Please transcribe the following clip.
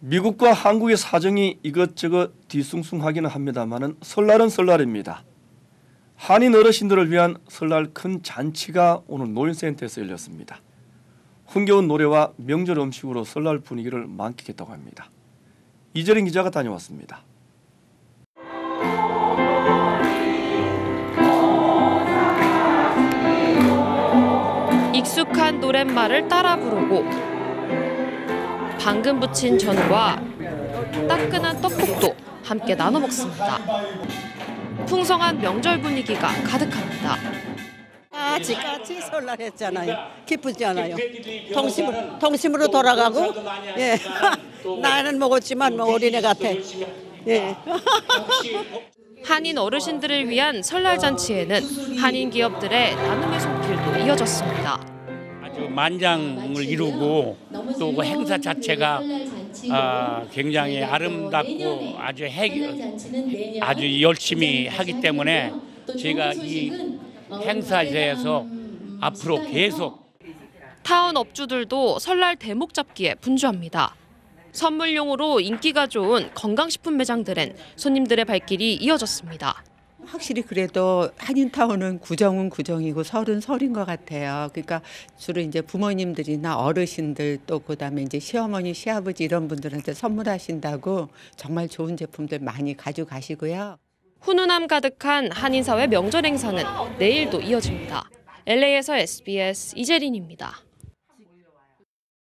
미국과 한국의 사정이 이것저것 뒤숭숭하기는 합니다만은 설날은 설날입니다. 한인 어르신들을 위한 설날 큰 잔치가 오늘 노인센터에서 열렸습니다. 흥겨운 노래와 명절 음식으로 설날 분위기를 만끽했다고 합니다. 이재린 기자가 다녀왔습니다. 익숙한 노랫말을 따라 부르고 방금 부친 전과 따끈한 떡국도 함께 나눠 먹습니다. 풍성한 명절 분위기가 가득합니다. 같이 설날했잖아요. 기쁘지 않아요. 동심으로 돌아가고, 예. 나이는 먹었지만 뭐 어린애 같아. 예. 한인 어르신들을 위한 설날 잔치에는 한인 기업들의 나눔의 손길도 이어졌습니다. 아주 만장을 이루고 또 그 행사 자체가 굉장히 아름답고 아주 열심히 하기 때문에 제가 이 행사에 대해서 앞으로 계속 타운 업주들도 설날 대목 잡기에 분주합니다. 선물용으로 인기가 좋은 건강식품 매장들엔 손님들의 발길이 이어졌습니다. 확실히 그래도 한인타운은 구정은 구정이고 설은 설인 것 같아요. 그러니까 주로 이제 부모님들이나 어르신들 또 그다음에 이제 시어머니, 시아버지 이런 분들한테 선물하신다고 정말 좋은 제품들 많이 가져가시고요. 훈훈함 가득한 한인사회 명절 행사는 내일도 이어집니다. LA에서 SBS 이재린입니다.